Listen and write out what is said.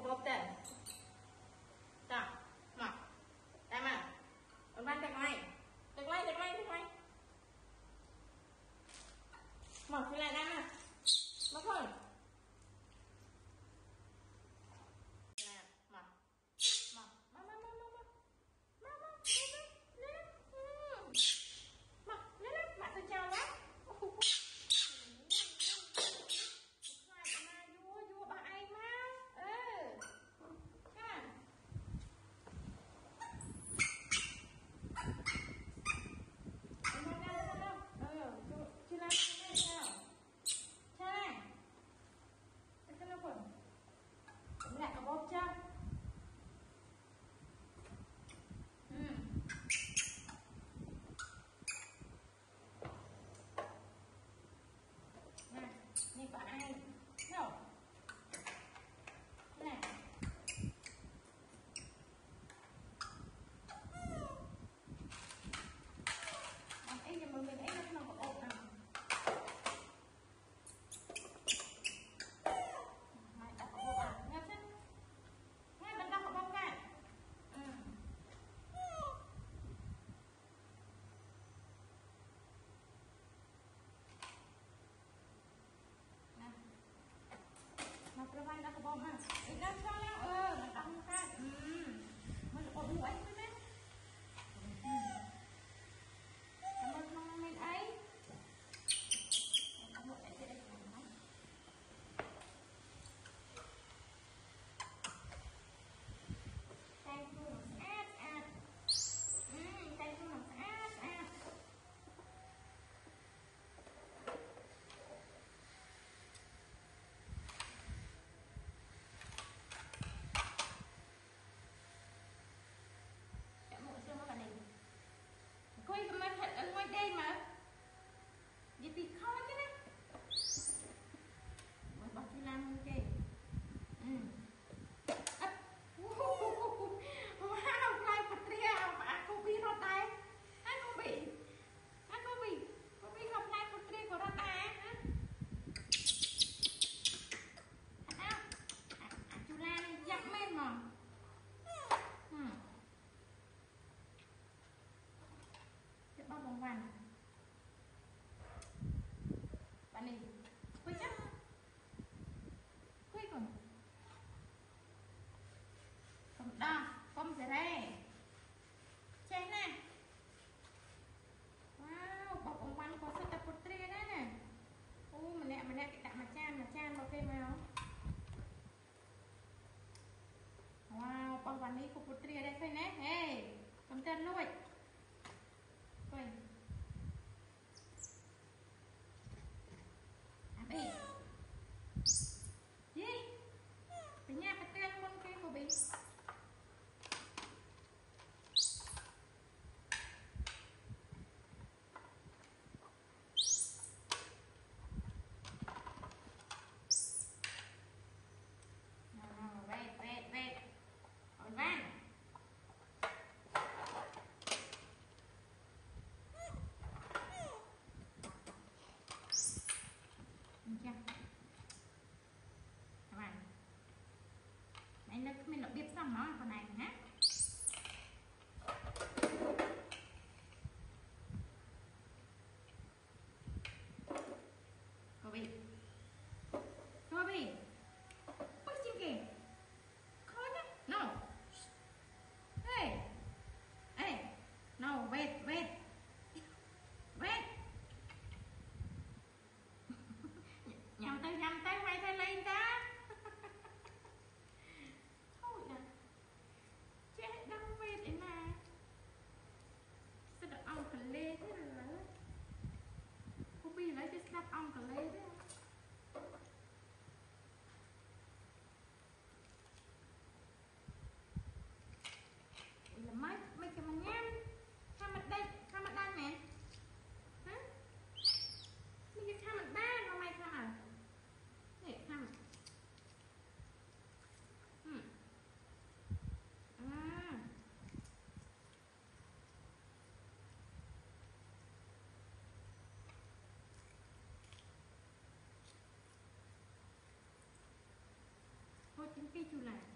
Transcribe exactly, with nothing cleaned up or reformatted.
bóp tên đó mà đây mà ông văn tạch này tạch này tạch này tạch này mở thì lại đây mà mất rồi nè mở mở mở mở mở mở mở mở lên mở lên bạn tôi chào lắm lại có bóp chân ừ. Nè, nhìn có ai đâu nè ấy giờ mà mình ấy nó không có ổn nào mày đã có bóp à nghe chứ nghe bên đâu có bóp cả ừ. Nè mà cái vai đã có bóp ha ít đâu cho nhau ờ nó đong ra ừ mình có bóp ấy thôi đấy cảm ơn mong mình ấy cảm ơn ấy sẽ đây tay tôi nó át át ừ, tay tôi nó át át chạm mũi xương các bạn này coi cái mắt thật ở ngoài đây mà gì thì khó chứ đấy mới bật đi làm ok ừ wow lại bật ria mà cô bị rồi tay anh cô bị anh cô bị cô bị gặp lại bật ria của nó tay hả à chú la này dặm men mà ừ cái bao bóng vàng bạn này quay chắc quay còn còn đo con sẽ đây chén nè wow bọc ông quan có sợi tập một tre đấy nè ô mà nè mà nè cái đạm mà chan mà chan vào cây mèo wow bọc quan đi của một tre đây thôi nè hey cầm chân luôn quay à bị gì cái nhà cái tên con cây của bị wait wait wait hold on chưa các bạn nãy nó mình đã biết xong nó con này nhé cô bị cô bị ôi chim kìa khó nhá no hey hey no wait wait wait nhầm tay nhầm tay quay tay lên ta thôi nè chết đau về thế mà sao được ông cả lê thế rồi cô bị lấy cái đắp ông cả lê thế là mấy mấy cái mà nhám sao mặt đây sao mặt đây nè hả mấy cái sao mặt ba mà mày sao à để sao ừ à thôi chính cái chu là